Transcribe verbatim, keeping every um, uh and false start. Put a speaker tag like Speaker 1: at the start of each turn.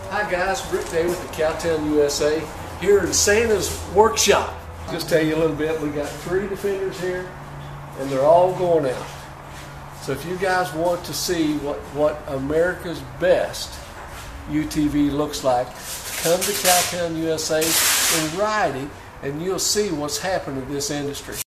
Speaker 1: Hi guys, Rick Day with the Cowtown U S A here in Santa's workshop. Just tell you a little bit, we got three Defenders here and they're all going out. So if you guys want to see what, what America's best U T V looks like, come to Cowtown U S A and ride it and you'll see what's happened in this industry.